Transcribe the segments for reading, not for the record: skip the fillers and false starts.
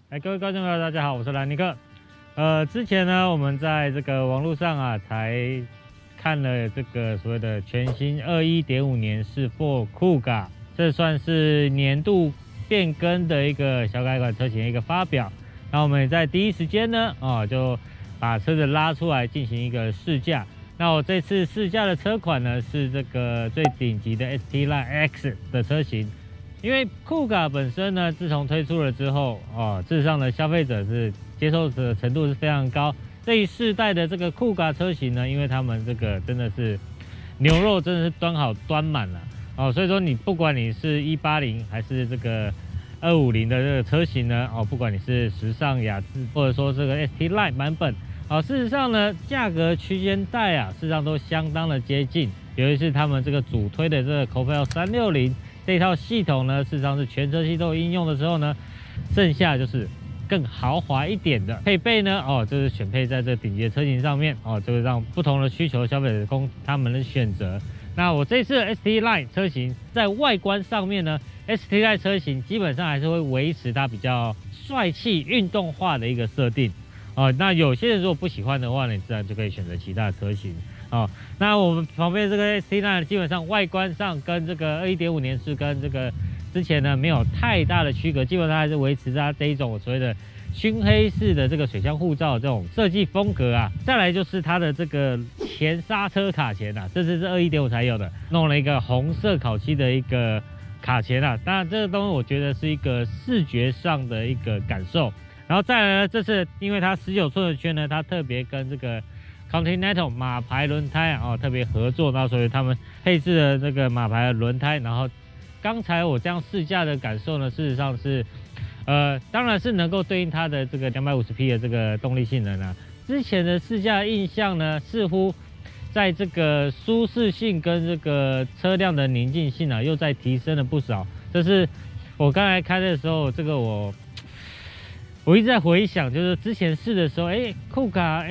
各位观众朋友，大家好，我是兰尼克。之前呢，我们在这个网络上啊，才看了这个所谓的全新21.5年式 Ford Kuga， 这算是年度变更的一个小改款车型的一个发表。那我们也在第一时间呢，就把车子拉出来进行一个试驾。那我这次试驾的车款呢，是这个最顶级的 ST Line X 的车型。因为酷卡本身呢，自从推出了之后，事实上呢，消费者是接受的程度是非常高。这一世代的这个酷卡车型呢，因为他们这个真的是牛肉真的是端好端满了所以说你不管你是180还是这个250的这个车型呢，不管你是时尚雅致或者说这个 ST Line 版本，事实上呢，价格区间带事实上都相当的接近，尤其是他们这个主推的这个 Copilot 360。这套系统呢，事实上是全车系都有应用的时候呢，剩下就是更豪华一点的配备呢，就是选配在这顶级的车型上面，就会让不同的需求消费者供他们的选择。那我这次的 ST Line 车型在外观上面呢 ，ST Line 车型基本上还是会维持它比较帅气、运动化的一个设定。那有些人如果不喜欢的话呢，你自然就可以选择其他的车型。那我们旁边这个 ST Line 基本上外观上跟这个21.5年式跟这个之前呢没有太大的区隔，基本上还是维持它这一种所谓的熏黑式的这个水箱护罩这种设计风格啊。再来就是它的这个前刹车卡钳这次是21.5才有的，弄了一个红色烤漆的一个卡钳当然这个东西我觉得是一个视觉上的一个感受。然后再来呢，这次因为它19寸的圈呢，它特别跟这个Continental 马牌轮胎特别合作，那所以他们配置了这个马牌的轮胎。然后刚才我这样试驾的感受呢，事实上是，当然是能够对应它的这个250匹的这个动力性能之前的试驾印象呢，似乎在这个舒适性跟这个车辆的宁静性又在提升了不少。这是我刚才开的时候，这个我一直在回想，就是之前试的时候，酷卡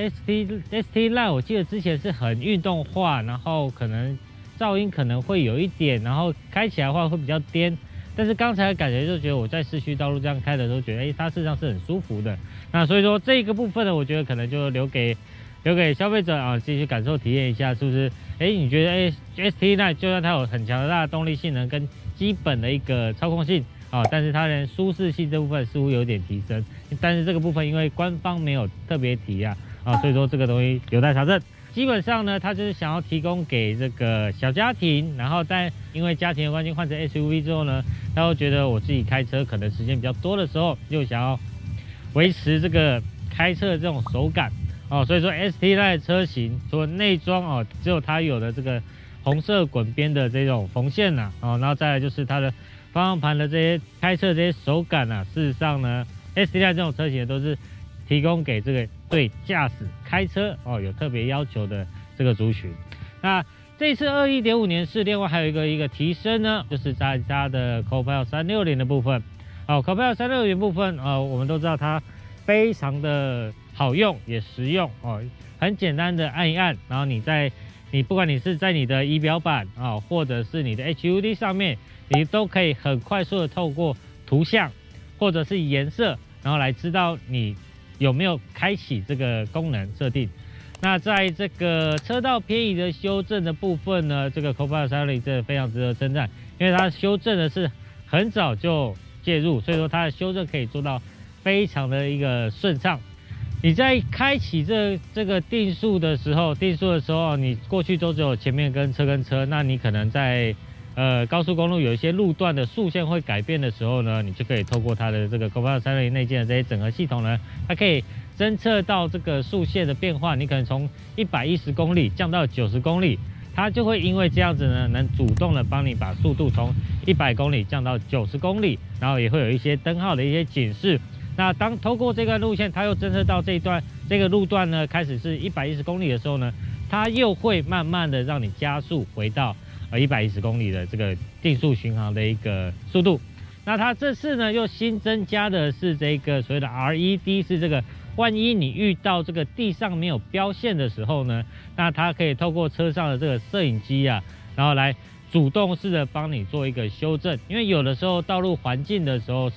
ST Line， 我记得之前是很运动化，然后可能噪音可能会有一点，然后开起来的话会比较颠。但是刚才感觉就觉得我在市区道路这样开的时候，觉得它事实上是很舒服的。那所以说这个部分呢，我觉得可能就留给消费者继续感受体验一下，是不是？你觉得ST Line 就算它有很强大的动力性能跟基本的一个操控性但是它连舒适性这部分似乎有点提升，但是这个部分因为官方没有特别提所以说这个东西有待查证。基本上呢，它就是想要提供给这个小家庭，然后但因为家庭的关系换成 SUV 之后呢，他会觉得我自己开车可能时间比较多的时候，又想要维持这个开车的这种手感所以说 ST Line 车型除了内装只有它有的这个红色滚边的这种缝线然后再来就是它的方向盘的这些开车这些手感事实上呢 ，ST Line 这种车型都是提供给这个对驾驶开车有特别要求的这个族群。那这次21.5年式，另外还有一个提升呢，就是在它的 Copilot 360的部分。Copilot 360的部分我们都知道它非常的好用，也实用很简单的按一按，然后你不管你是在你的仪表板或者是你的 HUD 上面，你都可以很快速的透过图像或者是颜色，然后来知道你有没有开启这个功能设定。那在这个车道偏移的修正的部分呢，这个 Copilot 360真的非常值得称赞，因为它修正的是很早就介入，所以说它的修正可以做到非常的一个顺畅。你在开启这个定速的时候，你过去都只有前面跟车，那你可能在高速公路有一些路段的速线会改变的时候呢，你就可以透过它的这个 Copilot 360内建的这些整合系统呢，它可以侦测到这个速线的变化，你可能从110公里降到90公里，它就会因为这样子呢，能主动的帮你把速度从100公里降到90公里，然后也会有一些灯号的一些警示。那当透过这个路线，它又侦测到这个路段呢开始是110公里的时候呢，它又会慢慢的让你加速回到110公里的这个定速巡航的一个速度。那它这次呢又新增加的是这个所谓的 RED， 是这个万一你遇到这个地上没有标线的时候呢，那它可以透过车上的这个摄影机然后来主动式的帮你做一个修正，因为有的时候道路环境的时候是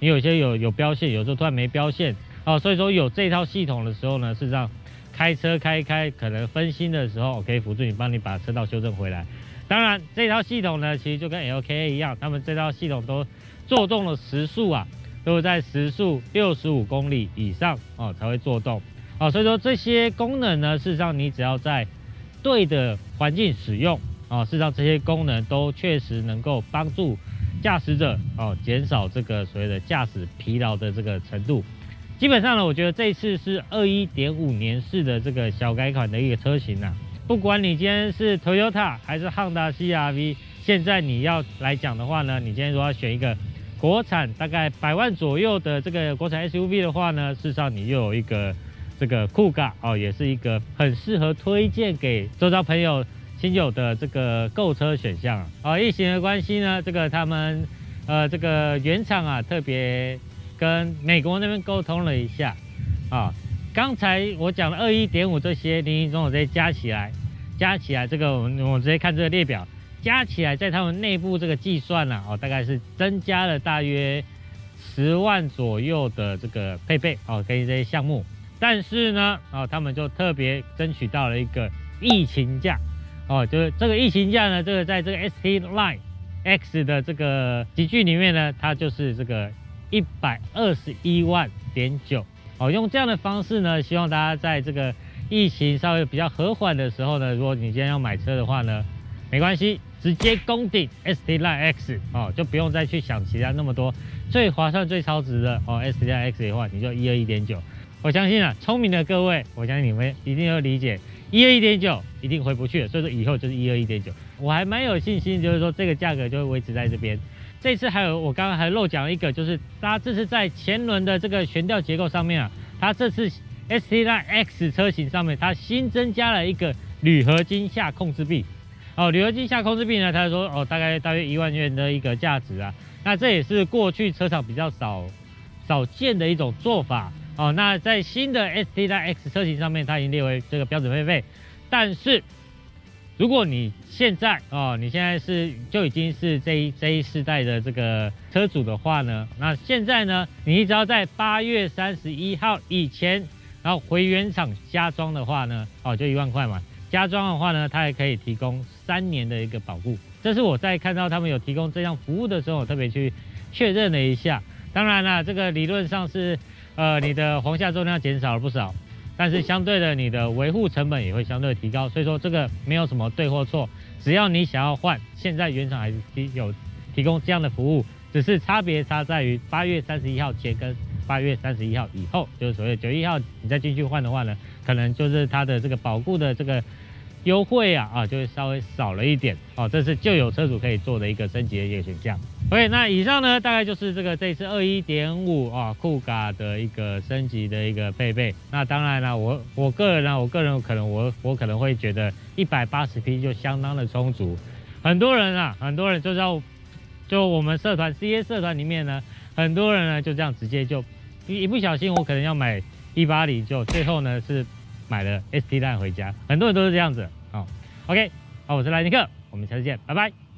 你有些有标线，有时候突然没标线哦，所以说有这套系统的时候呢，事实上开车开一开可能分心的时候，可以辅助你帮你把车道修正回来。当然，这套系统呢，其实就跟 LKA 一样，他们这套系统都做动的时速啊，都在时速65公里以上哦才会做动哦。所以说这些功能呢，事实上你只要在对的环境使用哦，事实上这些功能都确实能够帮助驾驶者哦减少这个所谓的驾驶疲劳的这个程度。基本上呢，我觉得这一次是21.5年式的这个小改款的一个车型啊。不管你今天是 Toyota 还是 Honda CR-V， 现在你要来讲的话呢，你今天如果要选一个国产大概100万左右的这个国产 SUV 的话呢，事实上你又有一个这个酷咖哦，也是一个很适合推荐给周遭朋友亲友的这个购车选项啊。哦，疫情的关系呢，这个他们这个原厂啊特别跟美国那边沟通了一下啊。刚才我讲的21.5这些零零总总这些加起来，这个我直接看这个列表，加起来在他们内部这个计算啊，哦，大概是增加了大约10万左右的这个配备哦，跟这些项目。但是呢，哦，他们就特别争取到了一个疫情价哦，就是这个疫情价呢，这个在这个 ST Line X 的这个级距里面呢，它就是这个121.9万。哦，用这样的方式呢，希望大家在这个疫情稍微比较和缓的时候呢，如果你今天要买车的话呢，没关系，直接攻顶 ST Line X 哦，就不用再去想其他那么多，最划算、最超值的哦 ST Line X 的话，你就121.9。我相信啊，聪明的各位，我相信你们一定要理解，121.9一定回不去了，所以说以后就是121.9。我还蛮有信心，就是说这个价格就会维持在这边。这次还有我刚刚还漏讲了一个，就是它这次在前轮的这个悬吊结构上面啊，它这次 ST Line X 车型上面，它新增加了一个铝合金下控制臂。哦，铝合金下控制臂呢，他说哦，大约1万元的一个价值啊。那这也是过去车厂比较少见的一种做法哦。那在新的 ST Line X 车型上面，它已经列为这个标准配备，但是如果你现在哦，你现在就已经是这一世代的这个车主的话呢，那现在呢，你只要在8月31号以前，然后回原厂加装的话呢，哦，就1万块嘛。加装的话呢，它还可以提供3年的一个保固。这是我在看到他们有提供这项服务的时候，我特别去确认了一下。当然啦，这个理论上是你的簧下重量减少了不少。但是相对的，你的维护成本也会相对提高，所以说这个没有什么对或错，只要你想要换，现在原厂还是有提供这样的服务，只是差在于8月31号前跟8月31号以后，就是所谓9月1号你再进去换的话呢，可能就是它的这个保固的这个优惠啊就会稍微少了一点哦，这是旧有车主可以做的一个升级的一个选项。OK， 那以上呢大概就是这一次21.5啊酷咖的一个升级的一个配备。那当然了，我个人可能我可能会觉得180匹就相当的充足。很多人就我们社团 CA 社团里面呢，很多人呢就这样直接就一不小心我可能要买180，就最后呢是买了 ST Line 回家，很多人都是这样子哦。OK， 好，我是莱尼克，我们下次见，拜拜。